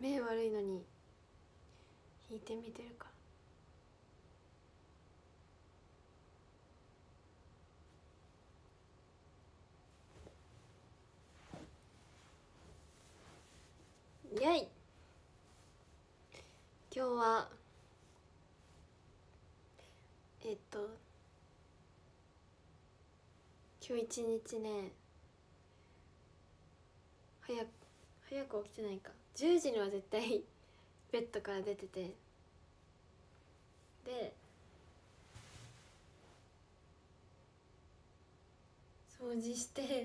目悪いのに引いてみてるから。イエイ。今日は今日一日ね早く起きてないか。10時には絶対ベッドから出てて、で掃除して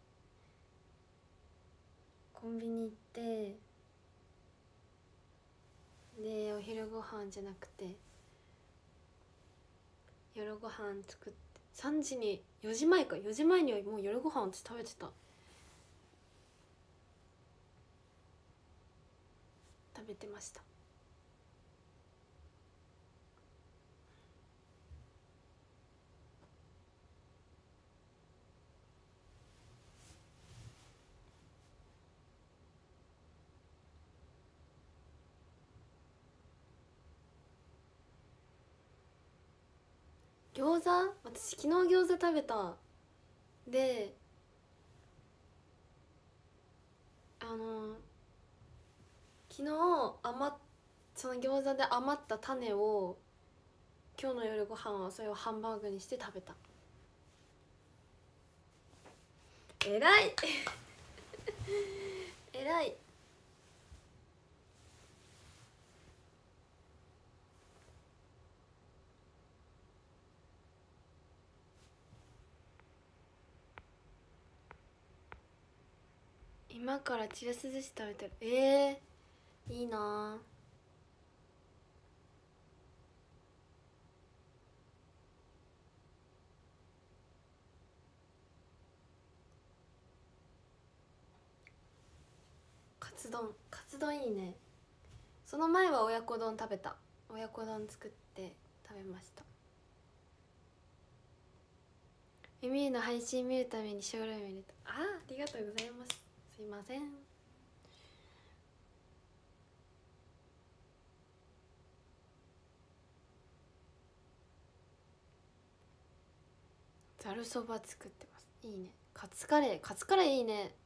コンビニ行って、でお昼ご飯じゃなくて夜ご飯作って、3時に4時前か4時前にはもう夜ご飯私食べてた。食べてました。餃子、私昨日餃子食べた。で昨日その餃子で余った種を今日の夜ご飯はそれをハンバーグにして食べた。えらいえらい。今からちらし寿司食べてる。いいな。カツ丼いいね。その前は親子丼食べた。親子丼作って食べました。耳の配信見るためにショールーム入れた。ありがとうございます。すいません。ざるそば作ってます。いいね。カツカレーいいね。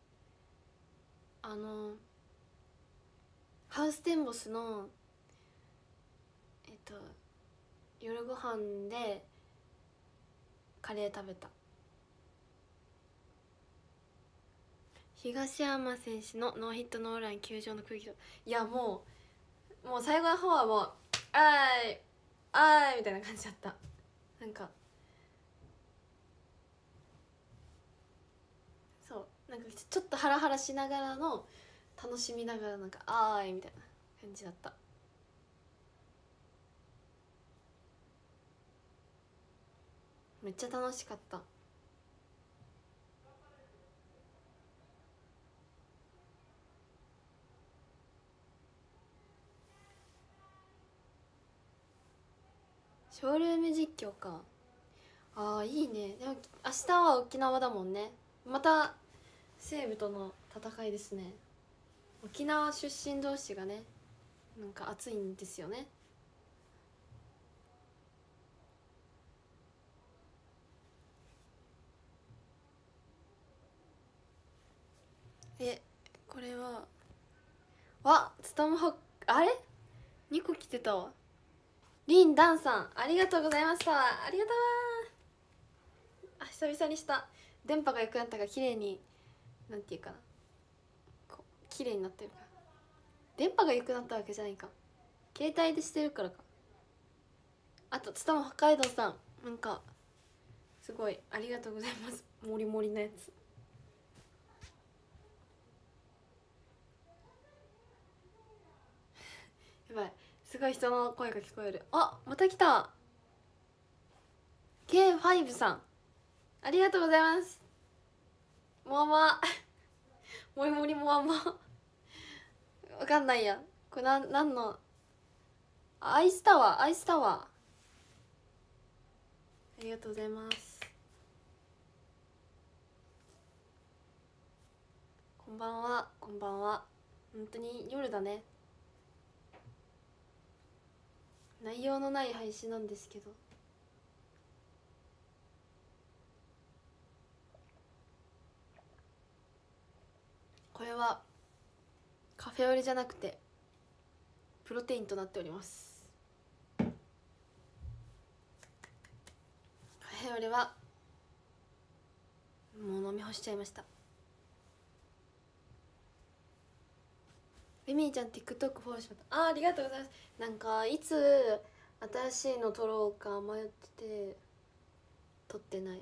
ハウステンボスの夜ご飯でカレー食べた。東山選手のノーヒットノーラン球場の空気と、いやもう最後の方はもうあーいみたいな感じだった。なんかそうなんかちょっとハラハラしながらの楽しみながらなんかあーいみたいな感じだった。めっちゃ楽しかった。ショールーム実況か。いいね。でも明日は沖縄だもんね。また西武との戦いですね。沖縄出身同士がねなんか熱いんですよね。これはツタムハあれ2個来てたわ。リンダンさんありがとうございました。ありがとう。久々にした。電波が良くなったから綺麗になんていうかな、こう綺麗になってるから。電波が良くなったわけじゃないか、携帯でしてるからか。あとツタム北海道さんなんかすごいありがとうございます。もりもりのやつ。やばい、すごい人の声が聞こえる。また来た。 K5 さんありがとうございます。もわまもりもりもわまわかんないや。これなんのアイスタワーありがとうございます。こんばんは本当に夜だね。 内容のない配信なんですけど、これはカフェオレじゃなくてプロテインとなっております。カフェオレはもう飲み干しちゃいました。エミーちゃん TikTok フォローしました。ありがとうございます。なんかいつ新しいの撮ろうか迷ってて撮ってない。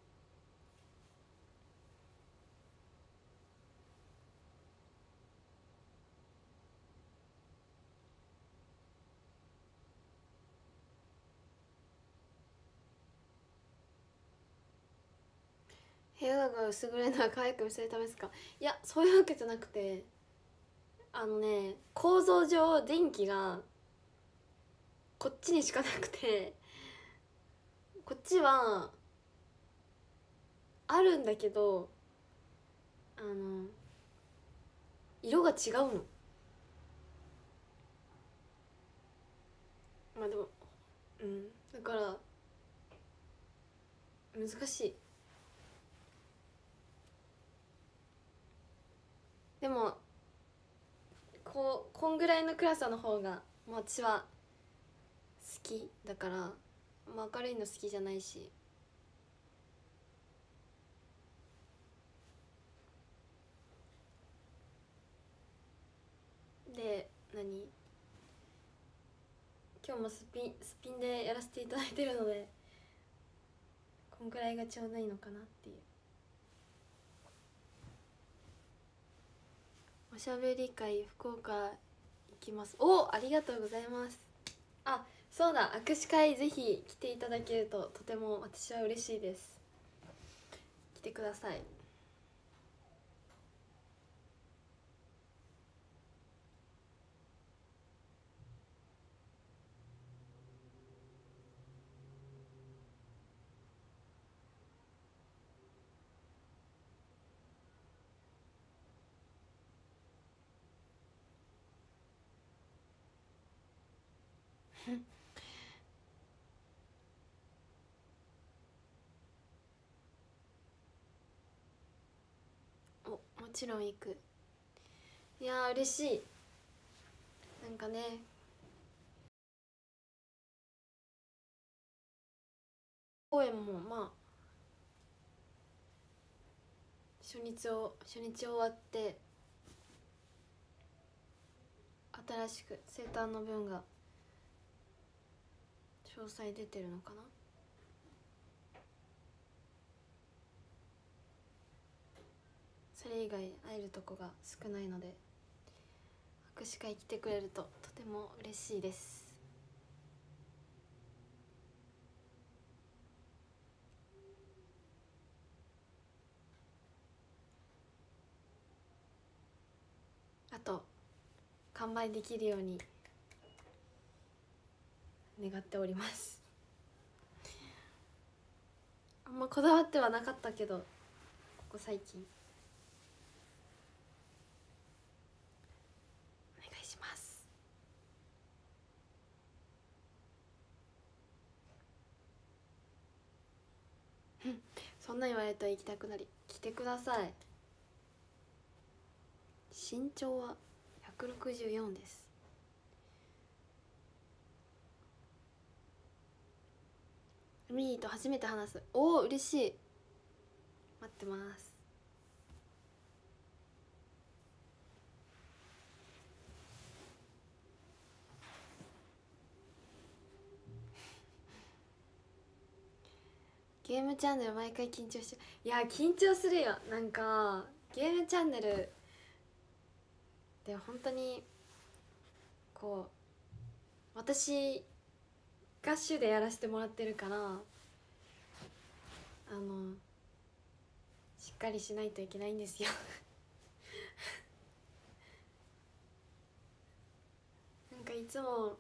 部屋が薄暗いのは可愛く見せるためですか？いや、そういうわけじゃなくて、構造上電気がこっちにしかなくて、こっちはあるんだけど、色が違うの。まあでもだから難しい。でもこんぐらいの暗さの方がもう私は好きだから、まあ、明るいの好きじゃないし。で今日もスピンでやらせていただいてるので、こんぐらいがちょうどいいのかなっていう。おしゃべり会福岡行きます。ありがとうございます。あ、そうだ、握手会ぜひ来ていただけるととても私は嬉しいです。来てください。もちろん行く。いやー嬉しい。なんかね、公演もまあ初日終わって、新しく生誕の分が詳細出てるのかな。それ以外会えるとこが少ないので、握手会来てくれるととても嬉しいです。あと完売できるように願っております。あんまこだわってはなかったけど、ここ最近お願いします。そんな言われたら行きたくなり、来てください。身長は164です。ミーと初めて話す。嬉しい。待ってます。ゲームチャンネル毎回緊張しちゃう。いや緊張するよ。なんかゲームチャンネルで本当にこう私が主でやらせてもらってるから、しっかりしないといけないんですよ。なんかいつも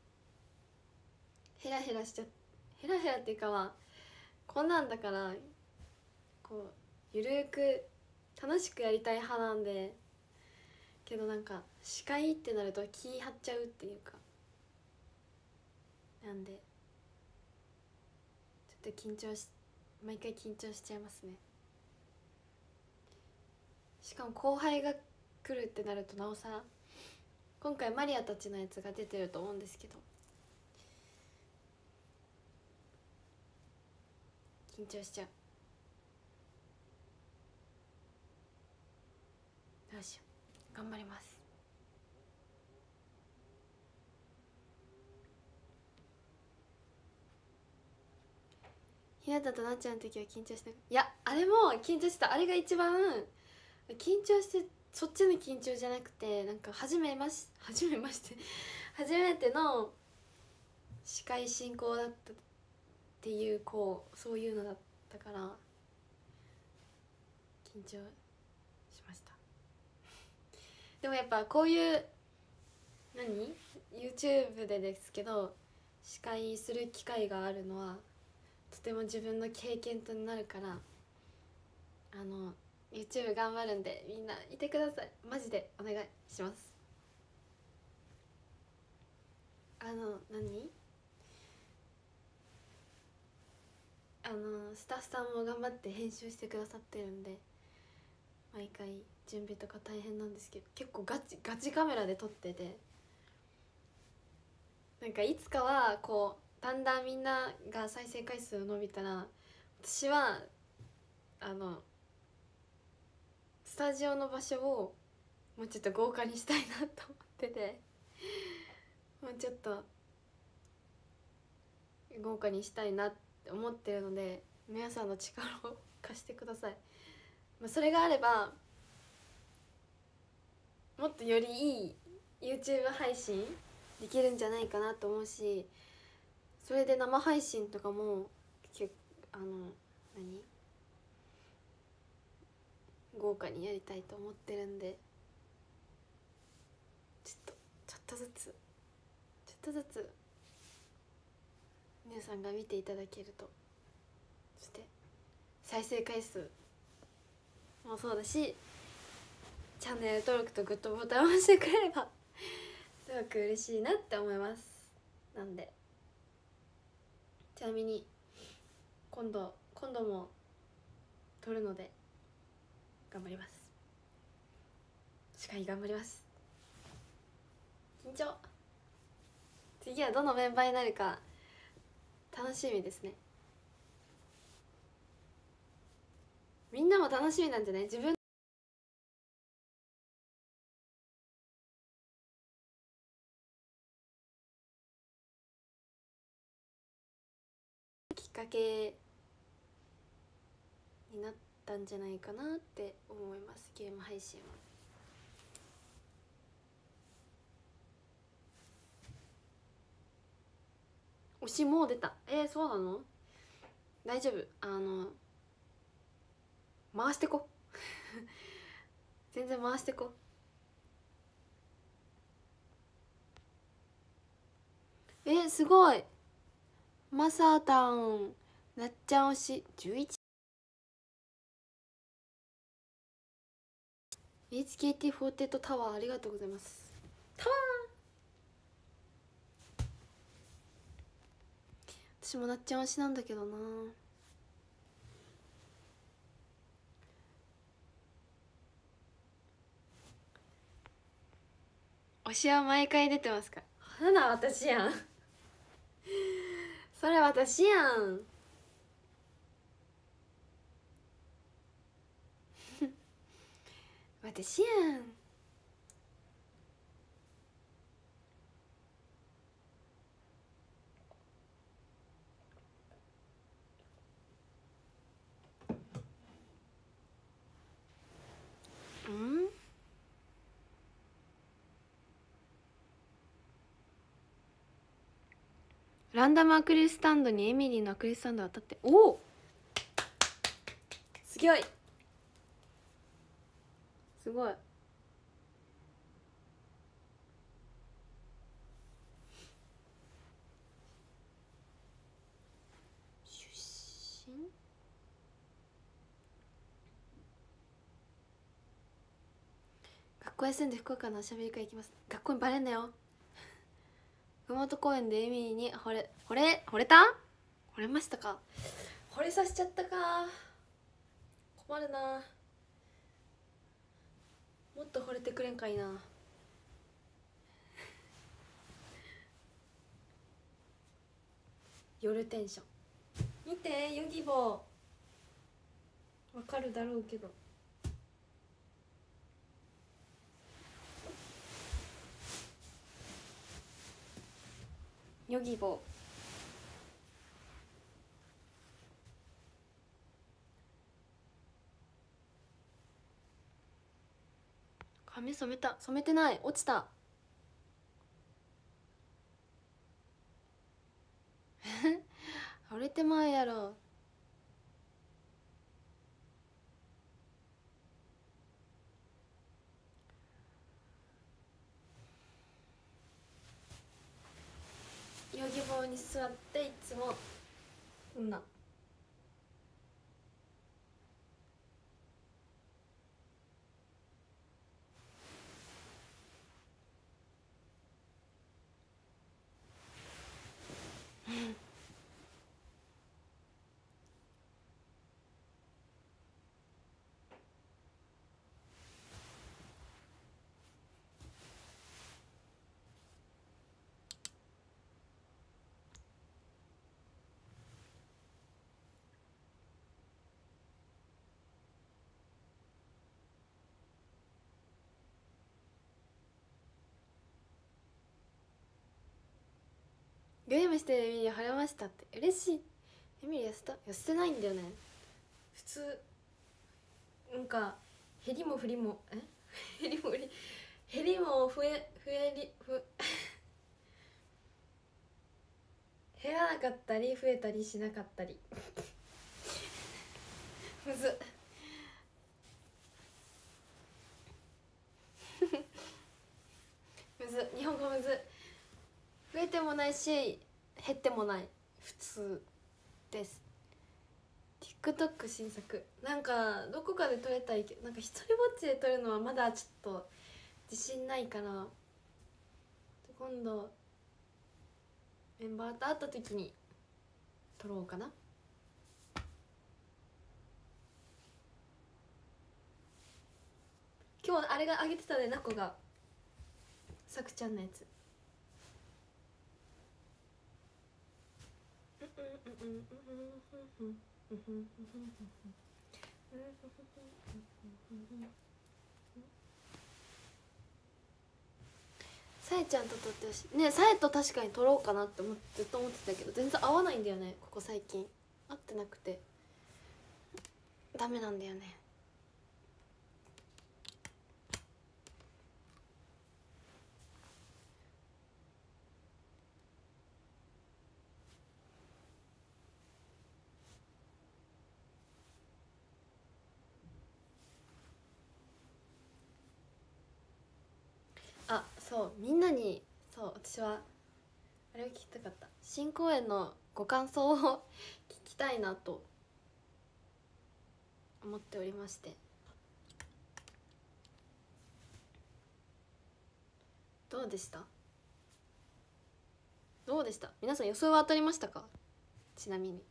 ヘラヘラしちゃヘラヘラっていうか、はこんなんだからこうゆるく楽しくやりたい派なんで、けどなんか司会ってなると気張っちゃうっていうか、 なんでちょっと毎回緊張しちゃいますね。しかも後輩が来るってなるとなおさら、今回マリアたちのやつが出てると思うんですけど緊張しちゃう。どうしよう、頑張ります。ひなたとなっちゃんの時は緊張して、いやあれも緊張した。あれが一番緊張して、そっちの緊張じゃなくて、なんか初めての司会進行だったっていう、こうそういうのだったから緊張しました。でもやっぱこういうYouTube でですけど司会する機会があるのはとても自分の経験となるから、YouTube 頑張るんでみんないてください。マジでお願いします。スタッフさんも頑張って編集してくださってるんで毎回準備とか大変なんですけど、結構ガチカメラで撮ってて、なんかいつかはこうだんだんみんなが再生回数伸びたら、私はスタジオの場所をもうちょっと豪華にしたいなと思ってて、もうちょっと豪華にしたいなって思ってるので、皆さんの力を貸してください。それがあればもっとよりいい YouTube 配信できるんじゃないかなと思うし、それで生配信とかも豪華にやりたいと思ってるんで、ちょっとずつ皆さんが見ていただけると、そして再生回数もそうだしチャンネル登録とグッドボタンを押してくれればすごく嬉しいなって思います。なんでちなみに今度も撮るので頑張ります。司会頑張ります。緊張。次はどのメンバーになるか楽しみですね。みんなも楽しみなんじゃない？自分きっかけになったんじゃないかなって思います。ゲーム配信は推しもう出た。そうなの？大丈夫、回してこ全然回してこ。すごい。マサタンなっちゃん推し11。 HKT48 タワーありがとうございます。タワー、私もなっちゃん推しなんだけどな。推しは毎回出てますか？花私やんそれ私やん私やん。ランダムアクリルスタンドにエミリーのアクリルスタンド当たって、おおすごいすごい。出身学校休んで福岡のおしゃべり会行きます。学校にバレんなよ本公園でエミリーに惚れた惚れましたか？惚れさせちゃったか。困るな。もっと惚れてくれんかいな。夜テンション見て、ヨギボーわかるだろうけど、ヨギボー髪染めた？染めてない、落ちた。惚れてまうやろ。ヨギボーに座っていつもこんなゲームしてるエミリー晴れましたって嬉しい。エミリー痩せた？痩せてないんだよね。普通なんか減りも振りも減りも振り減りも増えり減らなかったり増えたりしなかったりむずむず、日本語むず。増えてもないし減ってもない、普通です。 TikTok 新作なんかどこかで撮れたいけど、なんか一人ぼっちで撮るのはまだちょっと自信ないから今度メンバーと会った時に撮ろうかな。今日あれがあげてたね、ナコがさくちゃんのやつ。さえちゃんと撮ってほしいね。さえと確かに撮ろうかなってずっと思ってたけど全然合わないんだよね、ここ最近合ってなくてダメなんだよね。あ、そうみんなに、そう私はあれを聞きたかった。新公演のご感想を聞きたいなと思っておりまして、どうでした？どうでした？皆さん予想は当たりましたか？ちなみに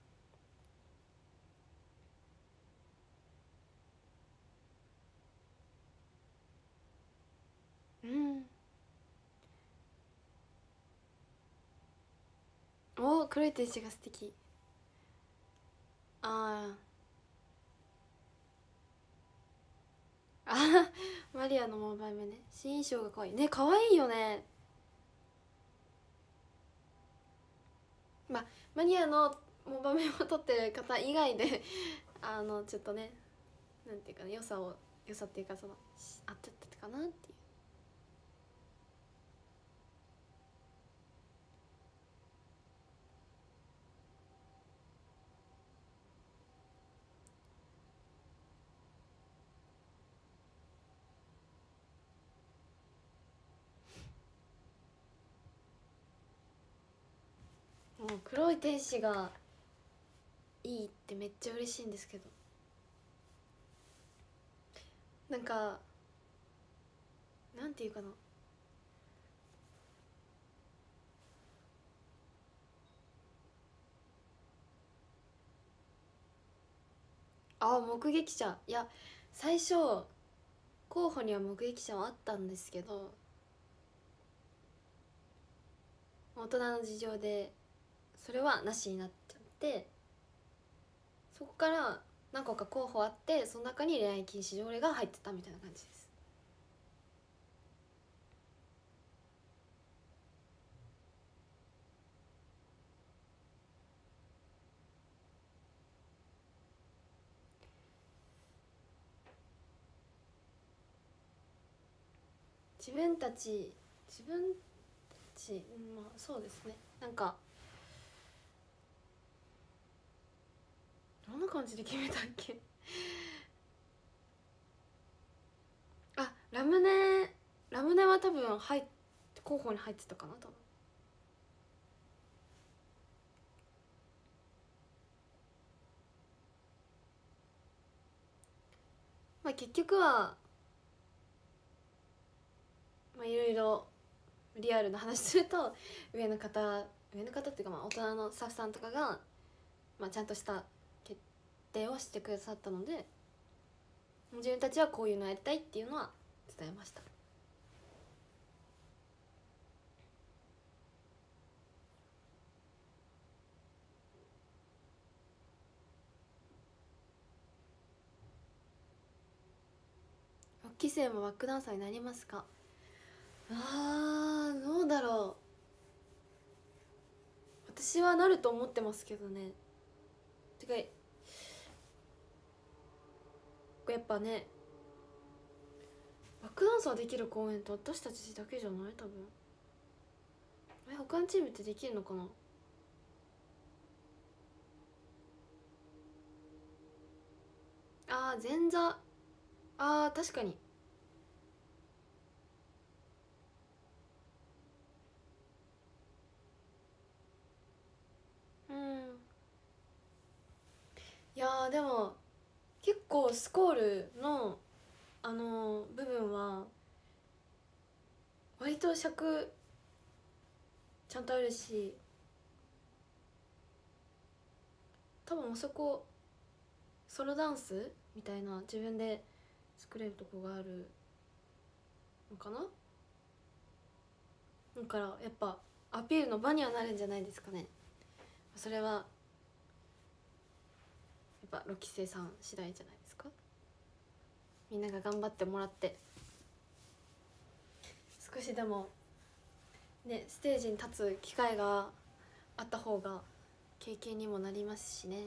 おお、黒い天使が素敵。ああマリアのモバイルね、新衣装が可愛いね。可愛いよね。まあマリアのモバメを撮ってる方以外でちょっとね、なんていうかね、良さっていうか、その合ってたかなっていう。もう黒い天使がいいってめっちゃ嬉しいんですけど、なんかなんていうかな、 あ、目撃者、いや最初候補には目撃者はあったんですけど、大人の事情でそれはなしになっちゃって、そこから何個か候補あって、その中に恋愛禁止条例が入ってたみたいな感じです。自分たち、まあそうですね、なんかどんな感じで決めたっけあ、ラムネは多分候補に入ってたかな、多分。まあ結局はまあいろいろリアルな話すると、上の方っていうか、まあ大人のスタッフさんとかが、まあ、ちゃんとした決定をしてくださったので、自分たちはこういうのやりたいっていうのは伝えました。6期生もバックダンサーになりますか？どうだろう。私はなると思ってますけどね。てかやっぱね、バックダンサーできる公演って私たちだけじゃない？多分他のチームってできるのかな。前座、確かに。うん。いやでも結構スコールの部分は割と尺ちゃんとあるし、多分あそこソロダンスみたいな自分で作れるとこがあるのかな。だからやっぱアピールの場にはなるんじゃないですかね。それはやっぱ6期生さん次第じゃないですか。みんなが頑張ってもらって少しでもね、ステージに立つ機会があった方が経験にもなりますしね。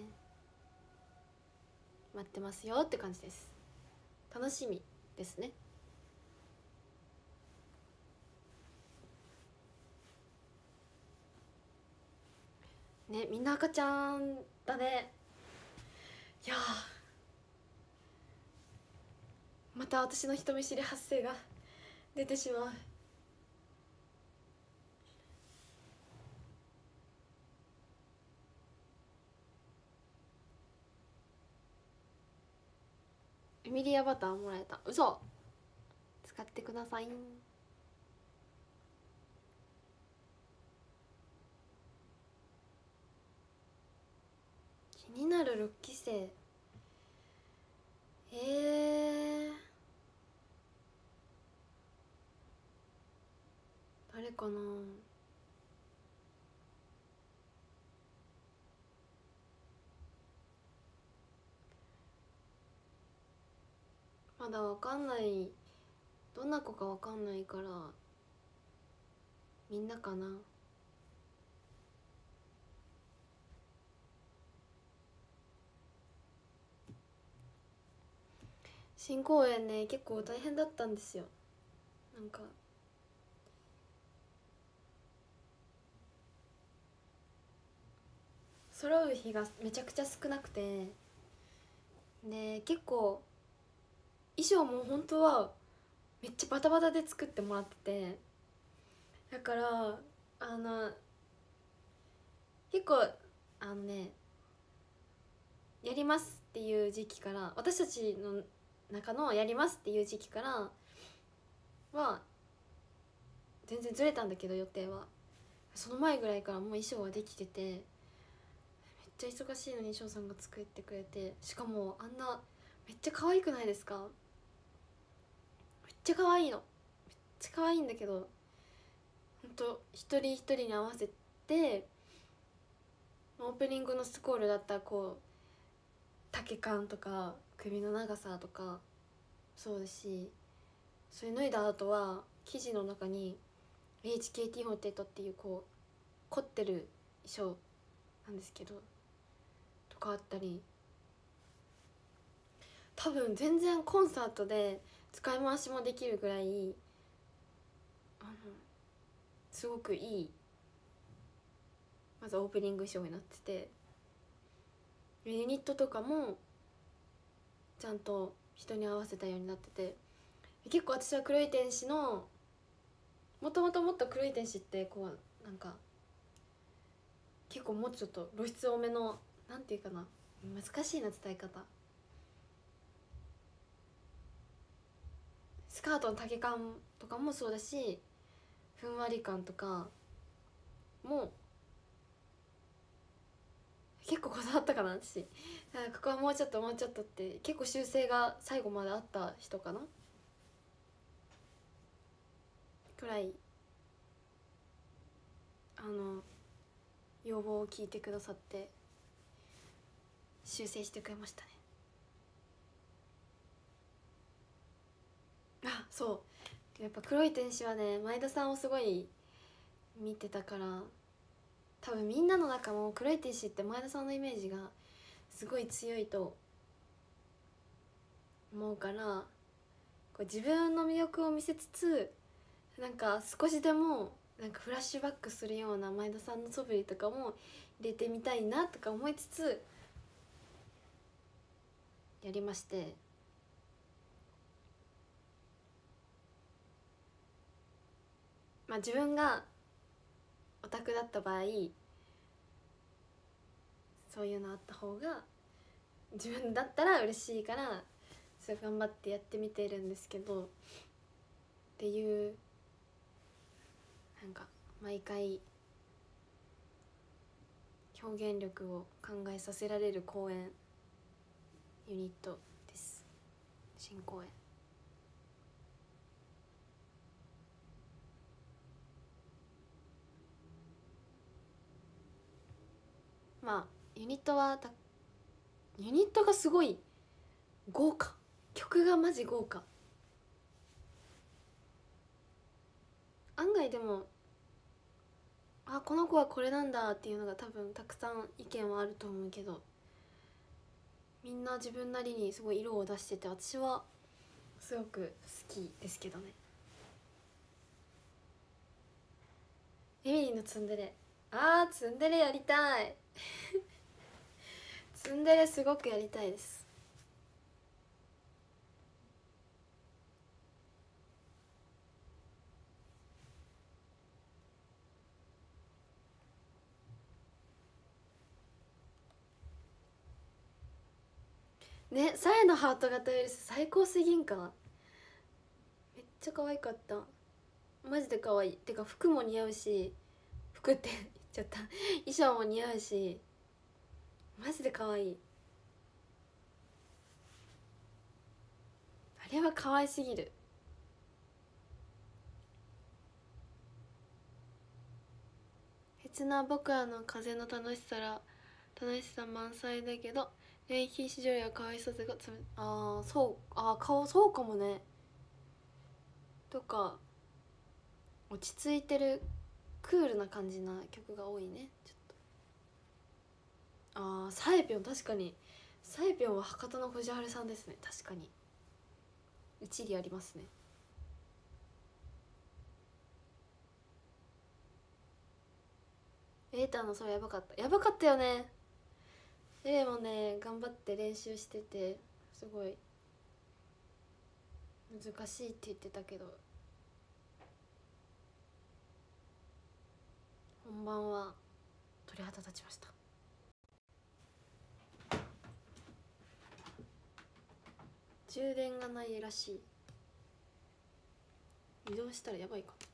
待ってますよって感じです。楽しみですね。ね、みんな赤ちゃんだね。いやまた私の人見知り発生が出てしまう。エミリアバターもらえた。嘘。使ってください。気になる6期生、誰かな。まだわかんない、どんな子かわかんないから、みんなかな。新公演ね、結構大変だったんですよ。なんか揃う日がめちゃくちゃ少なくて、で結構衣装も本当はめっちゃバタバタで作ってもらってて、だから結構やりますっていう時期から、私たちの中のやりますっていう時期からは全然ずれたんだけど、予定はその前ぐらいからもう衣装はできてて、めっちゃ忙しいのに翔さんが作ってくれて、しかもあんなめっちゃ可愛くないですか？めっちゃ可愛いの、めっちゃ可愛いんだけど、ほんと一人一人に合わせて、オープニングのスコールだったらこう丈感とか首の長さとかそうだし、それ脱いだ後は生地の中に HKT ホテットっていうこう凝ってる衣装なんですけどとかあったり、多分全然コンサートで使い回しもできるぐらいすごくいい、まずオープニング衣装になってて、ユニットとかもちゃんと人に合わせたようになってて、結構私は黒い天使のもともっと黒い天使ってこうなんか結構もうちょっと露出多めの、なんていうかな、難しいな伝え方、スカートの丈感とかもそうだし、ふんわり感とかも結構こだわったかな私。だからここはもうちょっとって結構修正が最後まであった人かなくらい要望を聞いてくださって修正してくれましたね。あ、そうやっぱ黒い天使はね、前田さんをすごい見てたから、多分みんなの中も黒い天使って前田さんのイメージがすごい強いと思うから、こう自分の魅力を見せつつ、なんか少しでもなんかフラッシュバックするような前田さんの素振りとかも入れてみたいなとか思いつつやりまして、まあ自分がオタクだった場合そういうのあった方が自分だったら嬉しいから、それ頑張ってやってみてるんですけどっていう、なんか毎回表現力を考えさせられる公演ユニットです。新公演。まあユニットがすごい豪華、曲がマジ豪華。案外でもこの子はこれなんだっていうのが多分たくさん意見はあると思うけど、みんな自分なりにすごい色を出してて、私はすごく好きですけどね。エミリーのツンデレ、ツンデレやりたいツンデレすごくやりたいです。ね、サエのハート型ウイルス最高すぎんか。めっちゃ可愛かった、マジで可愛い。てか服も似合うし、服って言っちゃった衣装も似合うし、マジで可愛い。あれは可愛すぎる。別な僕らの風の楽しさ満載だけど年金市場や可愛さがそうかもね。とか落ち着いてるクールな感じな曲が多いね。ちょっとサエピョン、確かにサエピョンは博多の藤原さんですね。確かに一理ありますね。エータのそれやばかったよね。エレもね頑張って練習してて、すごい難しいって言ってたけど本番は鳥肌立ちました。充電がないらしい。移動したらやばいかな。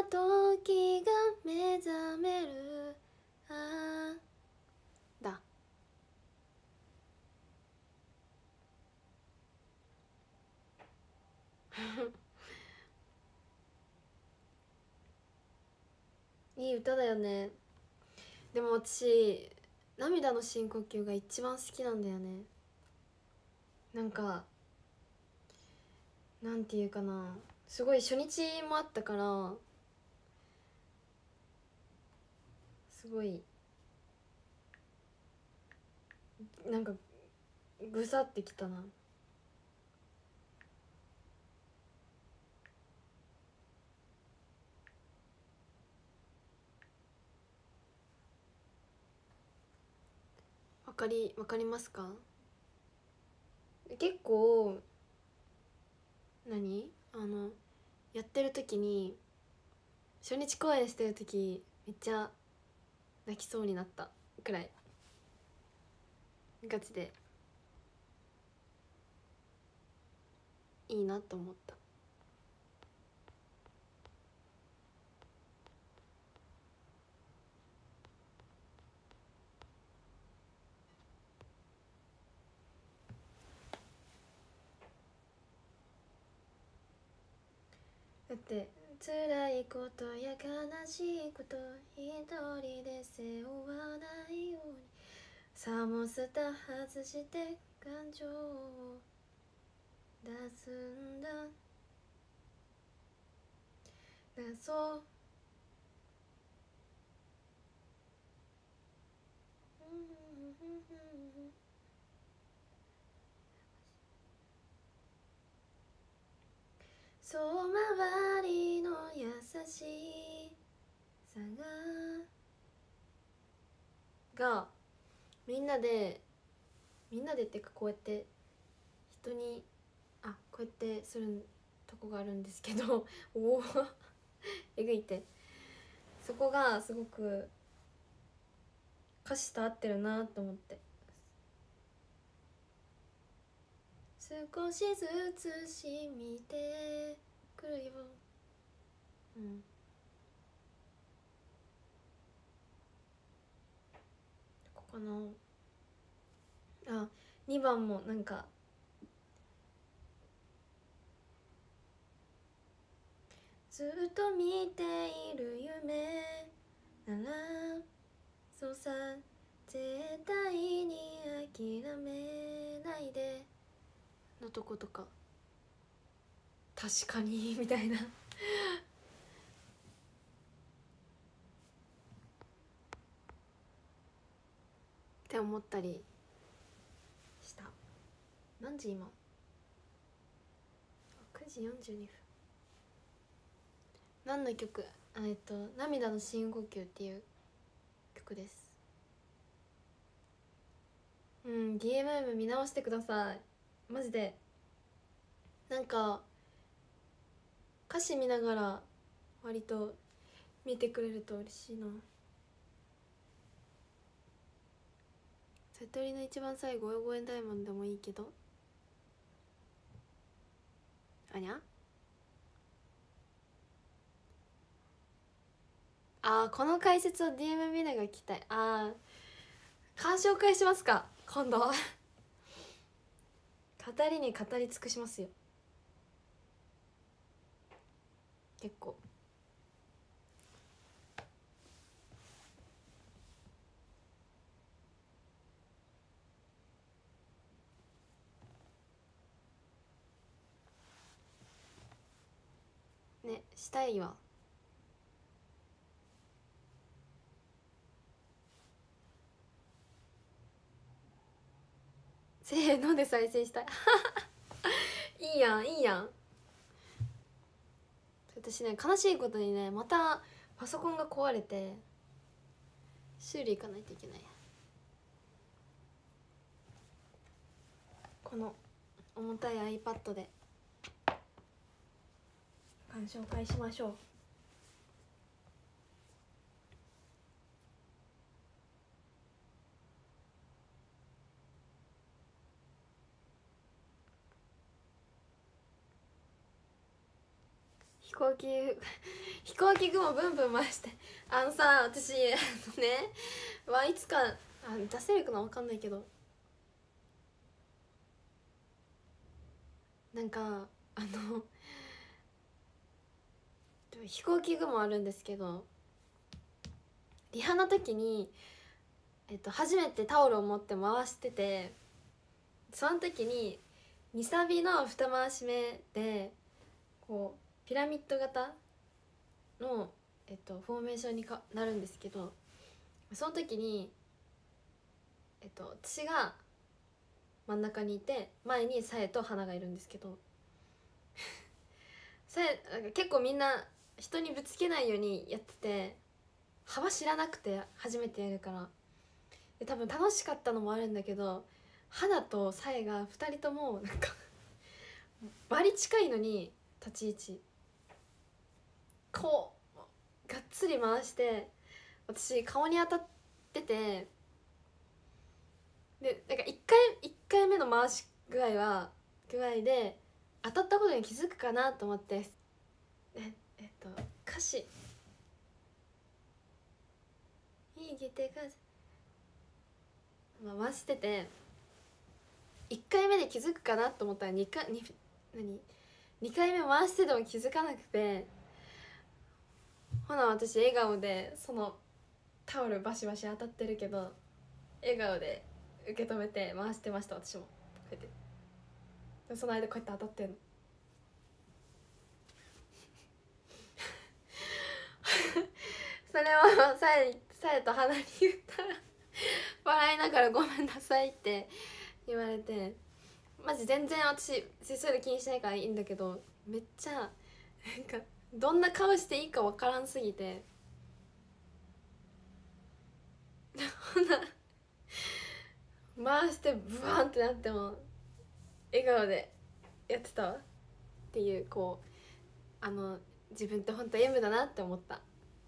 た時が目覚めるあだいい歌だよね。でも私涙の深呼吸が一番好きなんだよね。なんかなんていうかな、すごい初日もあったからすごいなんかぐさってきたな。わかりますか？結構やってる時に初日公演してる時めっちゃ泣きそうになったくらいガチでいいなと思った。だって辛いことや悲しいこと一人で背負わないようにサーモンスター外して感情を出すんだ。そうそう周りの優しさがみんなでっていうかこうやって人にこうやってするとこがあるんですけどおおえぐいて、そこがすごく歌詞と合ってるなと思って、少しずつ染みてくるよ。ここかな。2番もなんかずっと見ている夢ならそうさ絶対に諦めないでのとことか確かにみたいなって思ったりした。何時今9時42分。何の曲？涙の深呼吸っていう曲です。DMM 見直してくださいマジで。なんか歌詞見ながら割と見てくれると嬉しいな。悟りの一番最後5円ダイヤモンドでもいいけどあにゃこの解説を DM 見ながら聞きたい。鑑賞会しますか今度語りに語り尽くしますよ結構。ねしたいわ。せーので再生したいいいやんいいやん。私ね悲しいことにねまたパソコンが壊れて修理行かないといけない。この重たい iPad で鑑賞会しましょう。 飛行機雲ブンブン回して、私ねいつか出せるかな分かんないけど、なんか飛行機雲あるんですけど、リハの時に初めてタオルを持って回してて、その時に2サビの2回し目でこうピラミッド型の、フォーメーションになるんですけど、その時に私が真ん中にいて、前にさえと花がいるんですけどさえなんか結構みんな人にぶつけないようにやってて、幅知らなくて初めてやるから、で多分楽しかったのもあるんだけど、花とさえが2人ともなんかバリ近いのに立ち位置こうがっつり回して、私顔に当たってて、でなんか1回目の回し具合で当たったことに気づくかなと思って、歌詞右手が、回してて1回目で気づくかなと思ったら2回目回してでも気づかなくて、ほな私笑顔でそのタオルバシバシ当たってるけど笑顔で受け止めて回してました。私もこうやって、でその間こうやって当たってんのそれをさえと鼻に言ったら笑いながらごめんなさいって言われて、マジ全然私そういうの気にしないからいいんだけど、めっちゃなんかどんな顔していいか分からんすぎてほな回してブワーンってなっても笑顔でやってたわっていう、こう自分ってほんと M だなって思った。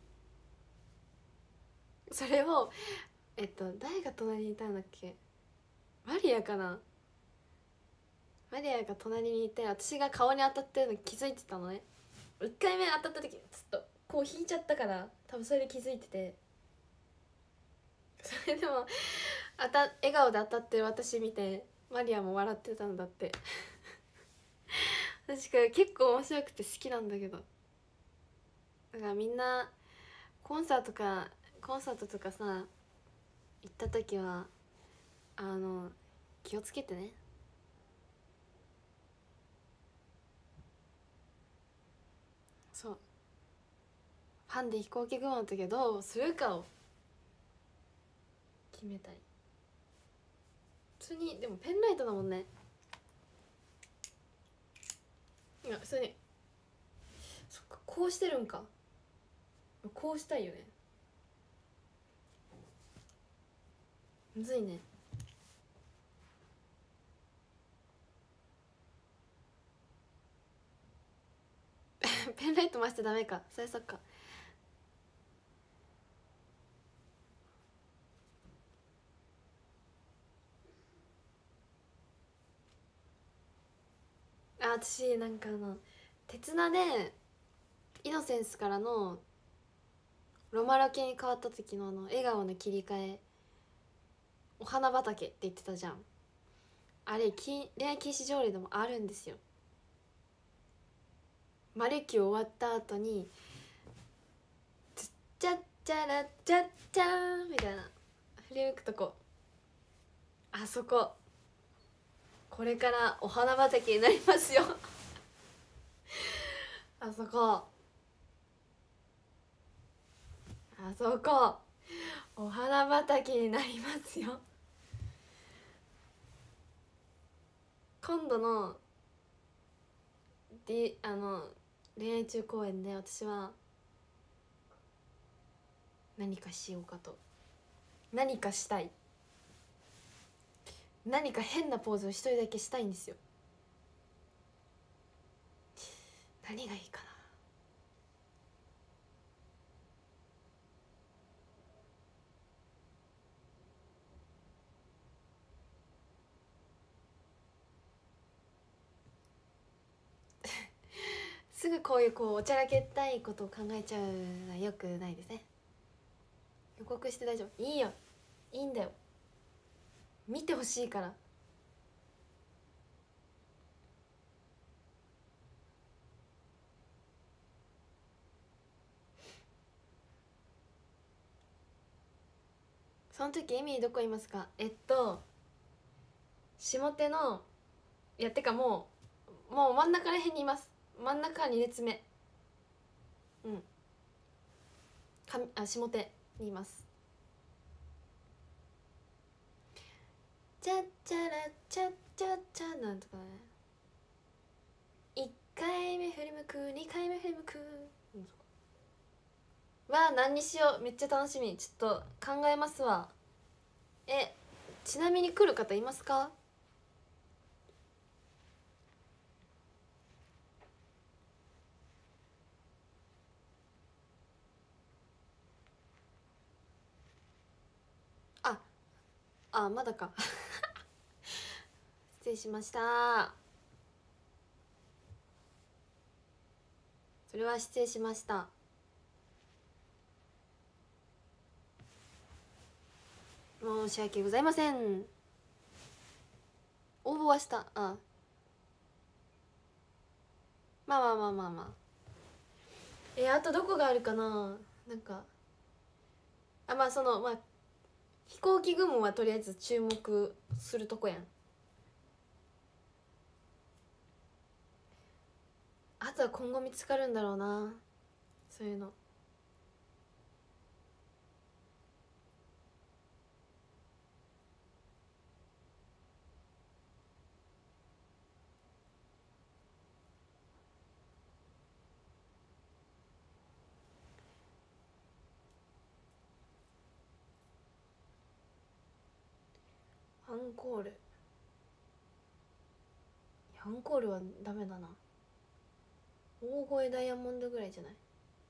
それを誰が隣にいたんだっけ、マリアかな、マリアが隣にいて、私が顔に当たってるの気づいてたのね。1回目当たった時ちょっとこう引いちゃったから、多分それで気づいてて、それでも笑顔で当たってる私見てマリアも笑ってたんだって確か結構面白くて好きなんだけど、だからみんなコンサートとかさ行った時は気をつけてね。そう、ファンで飛行機雲の時はどうするかを決めたい。普通にでもペンライトだもんね。いや普通に、そっかこうしてるんか、こうしたいよね。むずいねペンライト回してダメか、それそっか。私なんか鉄名でイノセンスからのロマラ系に変わった時の笑顔の切り替え、お花畑って言ってたじゃん。あれ恋愛禁止条例でもあるんですよ。マルキュー終わった後に「つっちゃっちゃらっちゃっちゃー」みたいな振り向くとこ、あそここれからお花畑になりますよあそこお花畑になりますよ。今度の恋愛中公演で私は何かしようかと、何かしたい、何か変なポーズを一人だけしたいんですよ。何がいいかな。すぐこういうおちゃらけたいことを考えちゃうのはよくないですね。予告して大丈夫。いいよ、いいんだよ、見てほしいから。その時エミどこいますか？下手の、いやてかもう真ん中らへんにいます。真ん中2列目。うん下手にいます。チャッチャラチャッチャッチャなんとかね。1回目振り向く、2回目振り向く、わあ何にしよう、めっちゃ楽しみ。ちょっと考えますわ。ちなみに来る方いますか？まだか失礼しました。それは失礼しました。申し訳ございません。応募はした。まあまあまあまあまあ。あとどこがあるかな。なんかまあ飛行機雲はとりあえず注目するとこやん。あとは今後見つかるんだろうな、そういうの。アンコール、アンコールはダメだな。大声ダイヤモンドぐらいじゃない？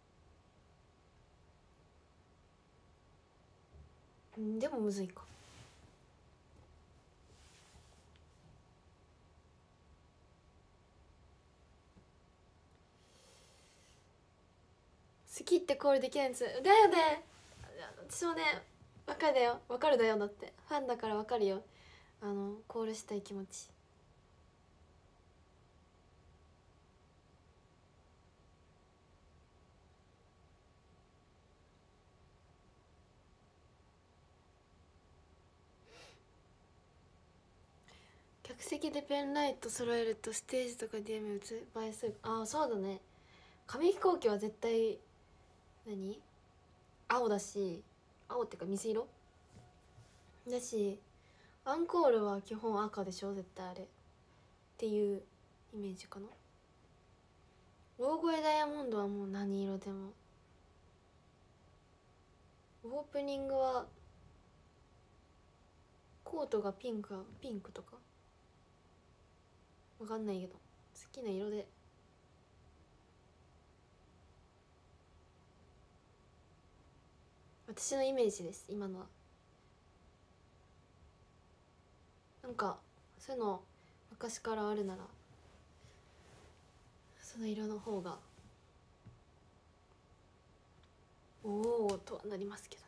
でもむずいか。好きってコールできないんですだよね。私もね、分かるだよ、分かるだよ。だってファンだから分かるよ。コールしたい気持ち。客席でペンライト揃えるとステージとか DM 映えする。そうだね。紙飛行機は絶対青だし、青っていうか水色だし、アンコールは基本赤でしょ絶対あれっていうイメージかな。大声ダイヤモンドはもう何色でも。オープニングはコートがピンクとかわかんないけど好きな色で。私のイメージです、今のは。なんかそういうの昔からあるならその色の方がおおとはなりますけどね。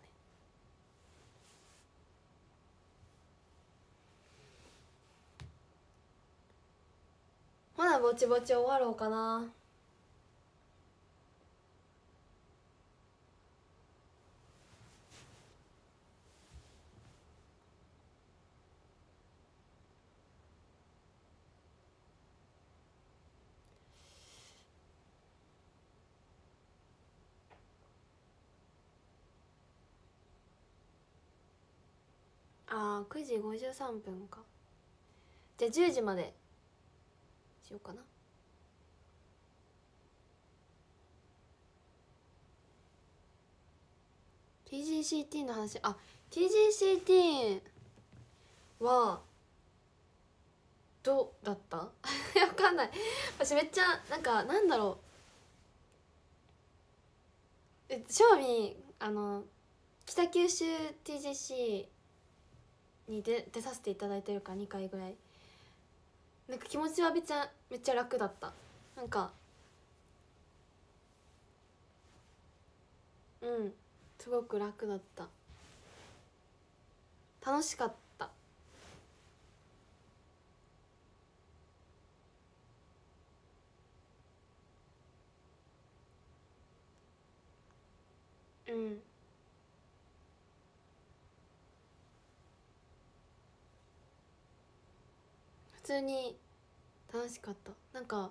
ほなぼちぼち終わろうかな。9時53分か。じゃあ10時までしようかな。TGCT の話。TGCT はどうだったわかんない。私めっちゃなんだろう。正味北九州 TGC に出させていただいてるから2回ぐらい。気持ちはめっちゃ楽だった。 うんすごく楽だった。楽しかった。うん普通に楽しかった。なんか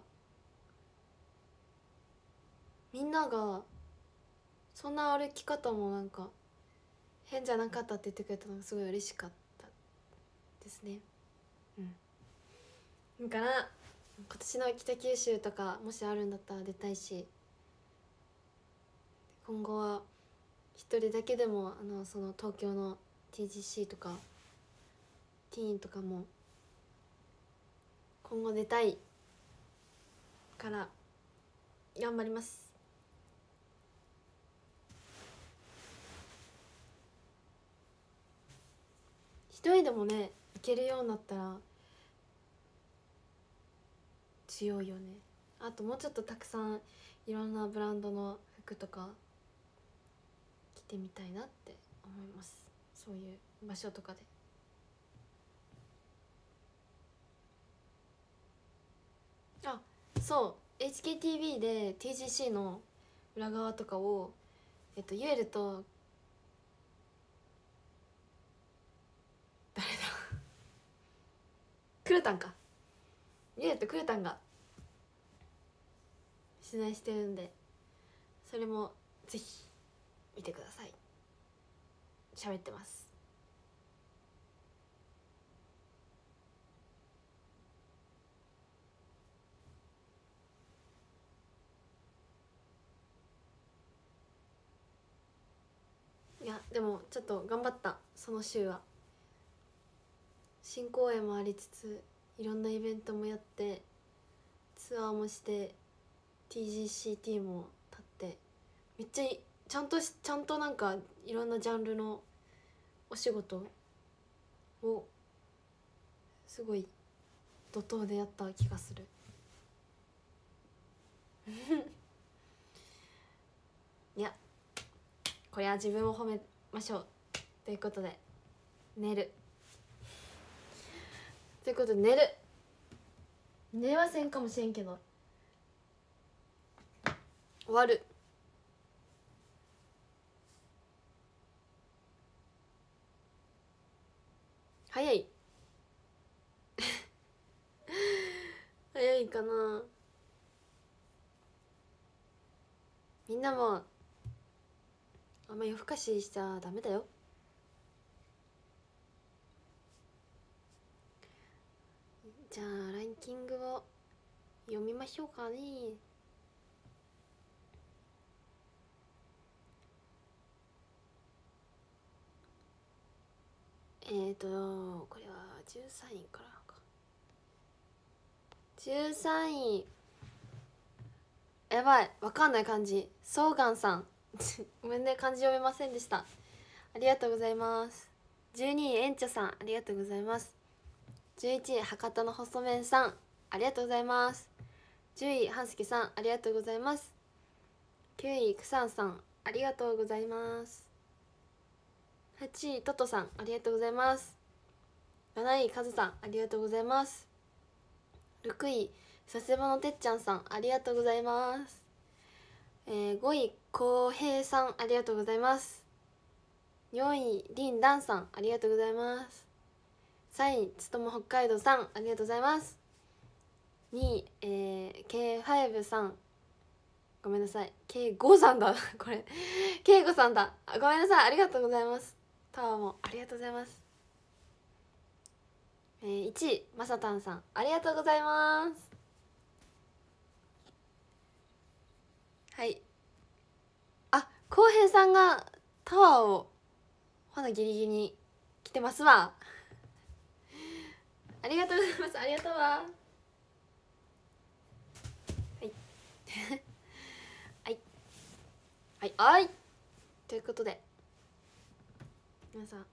みんながそんな歩き方もなんか変じゃなかったって言ってくれたのがすごい嬉しかったですね。だから今年の北九州とかもしあるんだったら出たいし、今後は一人だけでもその東京の TGC とかティーンとかも今後出たいから頑張ります。一人でもね行けるようになったら強いよね。あともうちょっとたくさんいろんなブランドの服とか着てみたいなって思います。そういう場所とかで。あ、そう HKTV で TGC の裏側とかをユエルと誰だクルタンか、ユエルとクルタンが取材してるんで、それもぜひ見てください。喋ってます。いやでもちょっと頑張った。その週は新公演もありつついろんなイベントもやってツアーもして TGCT も立ってめっちゃちゃんとなんかいろんなジャンルのお仕事をすごい怒涛でやった気がするいやこれは自分を褒めましょうということで寝るということで寝はせんかもしれんけど終わる。早い早いかな。みんなもあんま夜更かししちゃダメだよ。じゃあランキングを読みましょうかね。これは13位からか。13位やばいわかんない漢字。ソーガンさんごめんね漢字読めませんでした。ありがとうございます。12位エンチョさんありがとうございます。11位博多の細麺さんありがとうございます。10位半助さんありがとうございます。9位クサンさんありがとうございます。8位トトさんありがとうございます。7位カズさんありがとうございます。6位佐世保のてっちゃんさんありがとうございます。5位こうへいさんありがとうございます。4位りんだんさんありがとうございます。3位つとも北海道さんありがとうございます。2位、K5 さんごめんなさい K5 さんだこれ K5 さんだごめんなさいありがとうございます。タワーもありがとうございます。1位まさたんさんありがとうございます。はいあこうへいさんがタワーをほなギリギリに来てますわありがとうございます。ありがとうわはいはいはいはいということで皆さん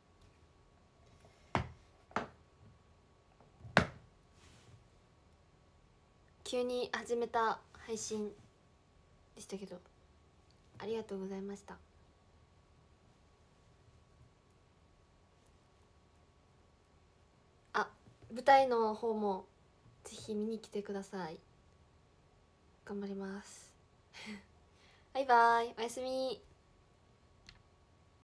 急に始めた配信でしたけどありがとうございました。 舞台の方もぜひ見に来てください。頑張りますバイバイ、おやすみ。